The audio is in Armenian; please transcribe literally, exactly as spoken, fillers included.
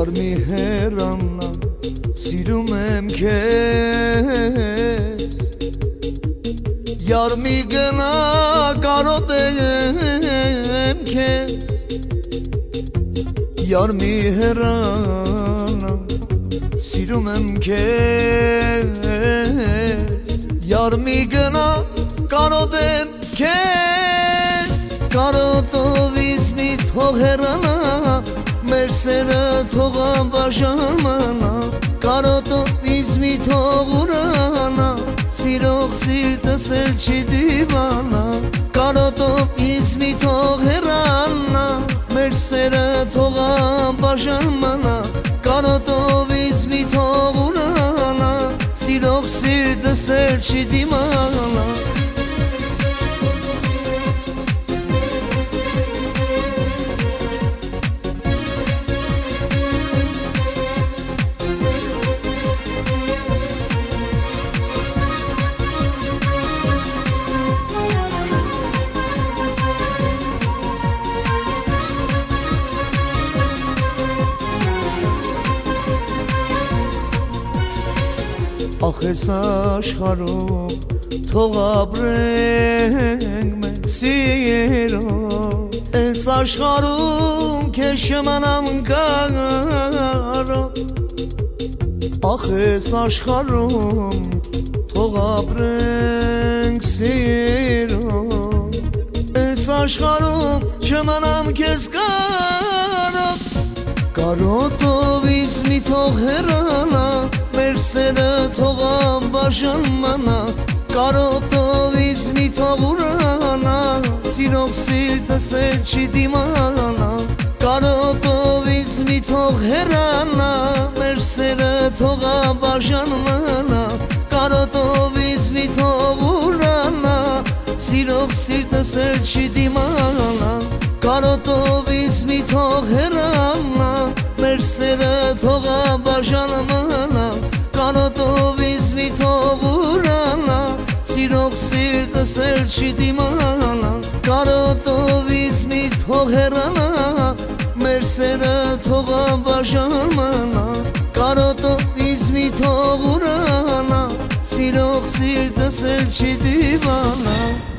մի հեռանա, սիրում եմ քեզ, Յար մի գնա, կարոտեմ քեզ, Յար մի հեռանա, սիրում եմ քեզ, Յար մի գնա, կարոտեմ քեզ, Կարոտովից մի թող հեռանա, մեր սերը թող անբաժանմանա, Կարոտովից մի թող ուրանա, սիրող սիրտս էլ չի դիվանա, Կարոտովից մի թող հեռանա, մեր սերը թող անբաժանմանա, Կարոտովից մի թող ուրանա, սիրող սիրտս էլ չի դիվանա. Ախ ես աշխարհում թող ապրենք մենք սիրով, Ես աշխարհում քեզ չմնամ կարոտ, Ախ ես աշխարհում թող ապրենք սիրով, Ես աշխարհում չմնամ քեզ կարոտ, Կարոտովից մի թող հեռանա, մեր սերը թող անբաժանմանա, Կարոտովից մի թող ուրանա, սիրող սիրտս էլ չի դիմանա, Կարոտովից մի թող հեռանա, մեր սերը թող անբաժանմանա, Կարոտովից մի թող ուրանա, սիրող սիրտս էլ չի դիմանա, Կարոտովից մի թող հեռանա, մեր սերը թող անբաժանմանա, Կարոտովից մի թող ուրանա, սիրող սիրտս էլ չի դիմանա, Կարոտովից մի թող հեռանա, մեր սերը թող անբաժանմանա, Կարոտովից մի թող ուրանա, սիրող սիրտս էլ չի դիմանա.